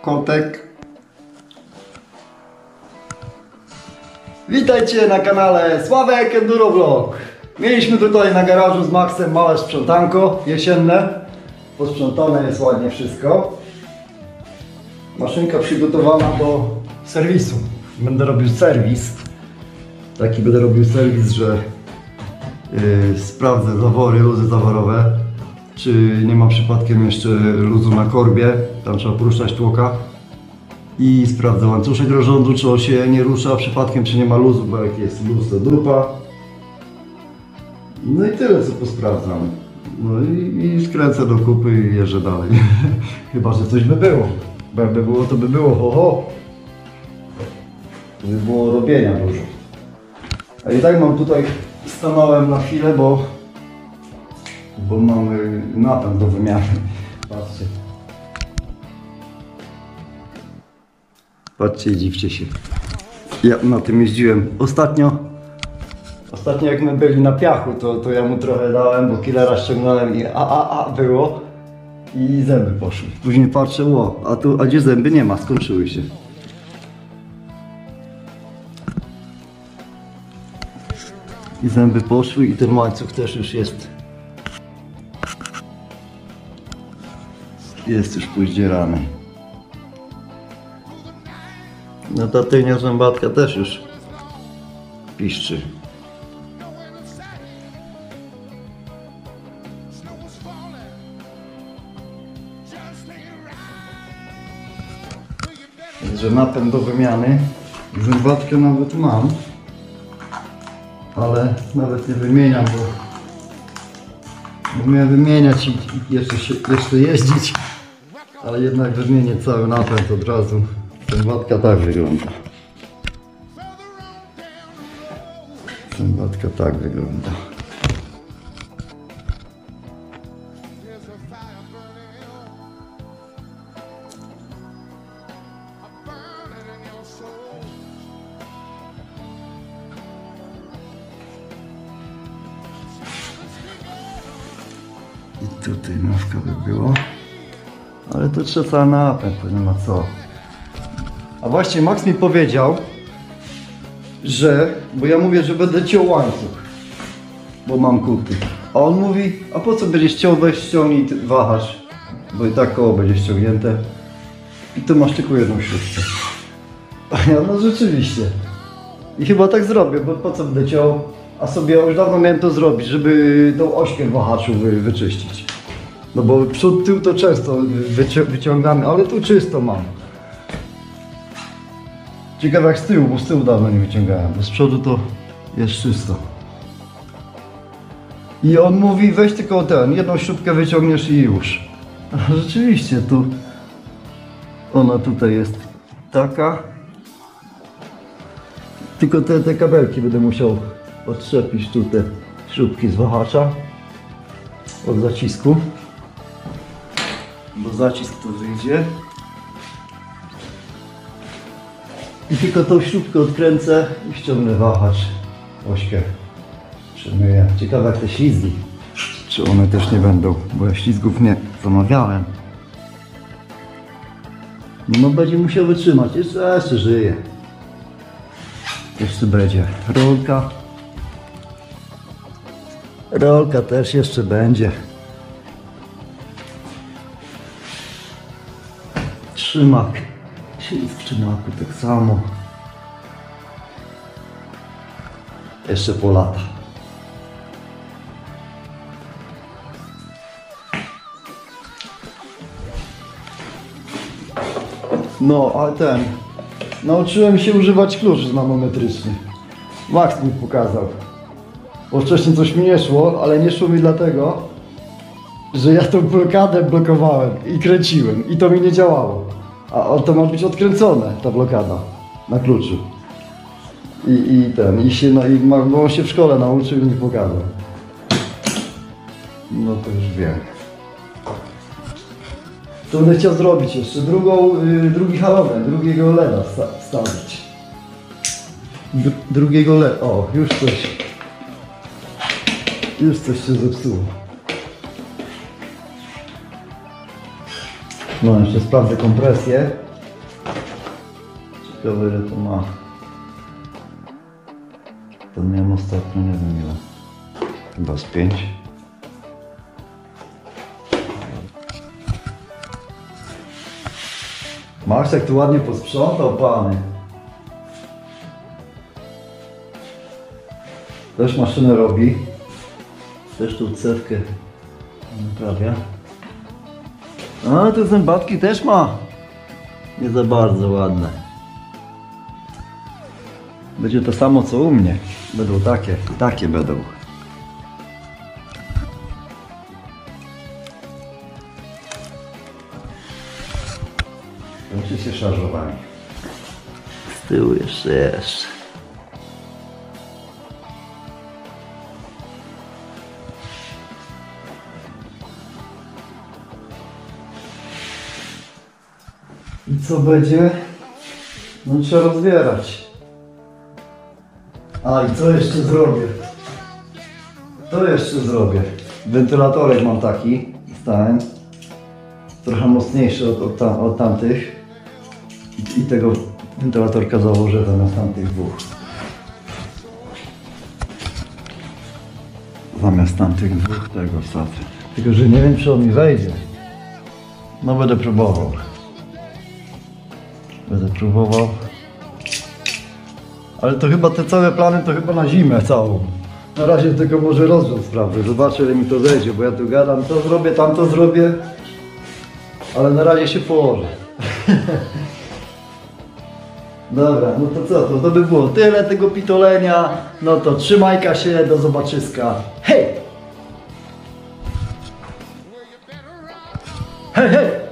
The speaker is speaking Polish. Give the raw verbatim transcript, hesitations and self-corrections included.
kotek. Witajcie na kanale Sławek Enduro Vlog. Mieliśmy tutaj na garażu z Maxem małe sprzątanko jesienne. Posprzątane jest ładnie wszystko. Maszynka przygotowana do serwisu. Będę robił serwis. Taki będę robił serwis, że yy, sprawdzę zawory, luzy zaworowe. Czy nie ma przypadkiem jeszcze luzu na korbie. Tam trzeba poruszać tłoka. I sprawdzę łańcuszek rozrządu, czy on się nie rusza przypadkiem, czy nie ma luzu, bo jak jest luz, to dupa. No i tyle, co posprawdzam. No i, i skręcę do kupy i jeżdżę dalej. Chyba że coś by było. Bo jakby było, to by było ho ho. To by było robienia dużo. A i tak mam tutaj, stanąłem na chwilę, bo bo mamy napęd do wymiany. Patrzcie. Patrzcie i dziwcie się. Ja na tym jeździłem ostatnio. Ostatnio jak my byli na piachu, to, to ja mu trochę dałem, bo killera ściągnąłem i a a a było. I zęby poszły. Później patrzę, o, a tu, a gdzie zęby nie ma, skończyły się. I zęby poszły i ten łańcuch też już jest. Jest już poździerany. No ta tylnia zębatka też już piszczy. Że napęd do wymiany. Zębatkę nawet mam. Ale nawet nie wymieniam, bo nie miałem wymieniać i jeszcze, się, jeszcze jeździć. Ale jednak wymienię cały napęd od razu. Zębatka tak wygląda. Zębatka tak wygląda. I tutaj nowka by było. Ale to trzeba napęd, to nie ma co. A właśnie Max mi powiedział, że, bo ja mówię, że będę ciął łańcuch, bo mam kuty. A on mówi, a po co będziesz ciął, weź ściągnij wahacz, bo i tak koło będzie ściągnięte. I to masz tylko jedną śrubkę. A ja, no rzeczywiście. I chyba tak zrobię, bo po co będę ciął, a sobie już dawno miałem to zrobić, żeby tą ośkę w wahaczu wy, wyczyścić. No bo przód, tył to często wyci wyciągamy, ale tu czysto mam. Ciekawe jak z tyłu, bo z tyłu dawno nie wyciągałem, bo z przodu to jest czysto. I on mówi, weź tylko ten, jedną śrubkę wyciągniesz i już. A rzeczywiście, tu ona tutaj jest taka. Tylko te, te kabelki będę musiał odczepić tu te śrubki z wahacza od zacisku. Bo zacisk tu wyjdzie. I tylko tą śrubkę odkręcę i ściągnę wahacz, ośkę przemyję. Ciekawe jak te ślizgi, czy one też nie będą, bo ja ślizgów nie zamawiałem. No będzie musiał wytrzymać, jeszcze, jeszcze żyje. Jeszcze będzie rolka. Rolka też jeszcze będzie. Trzymak. W trzymaku tak samo. Jeszcze po lata. No, ale ten. Nauczyłem się używać kluczy manometrycznych. Max mi pokazał. Bo wcześniej coś mi nie szło, ale nie szło mi dlatego, że ja tą blokadę blokowałem i kręciłem i to mi nie działało. A on to ma być odkręcone, ta blokada na kluczu. I, i ten, i się, no, i ma, bo on się w szkole nauczył i mi pokazał. No to już wiem. To będę chciał zrobić jeszcze drugą, y, drugi halogen, drugiego leda wstawić. Dr drugiego leda, o już coś, już coś się zepsuło. No jeszcze sprawdzę kompresję. ciekawe ile to ma. To miałem ostatnio, nie wiem ile. Chyba z pięć. Max jak tu ładnie posprzątał, pany. Też maszynę robi. Też tu cewkę naprawia. A te zębatki też ma. Nie za bardzo ładne. Będzie to samo co u mnie. Będą takie, takie będą. Oczywiście szarżowani. Z tyłu jeszcze jeszcze. I co będzie? No trzeba rozbierać. A i co jeszcze zrobię? To jeszcze zrobię. Wentylatorek mam taki. Stałem. Trochę mocniejszy od, od, tam, od tamtych. I, I tego wentylatorka założę zamiast tamtych dwóch. Zamiast tamtych dwóch tego wsadzę. Tylko że nie wiem, czy on mi wejdzie. No będę próbował. Będę próbował. Ale to chyba te całe plany to chyba na zimę całą. Na razie tylko może rozwiąż sprawę. Zobaczę ile mi to zejdzie, bo ja tu gadam, to zrobię, tamto zrobię. Ale na razie się położę. Dobra, no to co, to, to by było tyle tego pitolenia. No to trzymajka się, do zobaczyska. Hej! Hej, hej!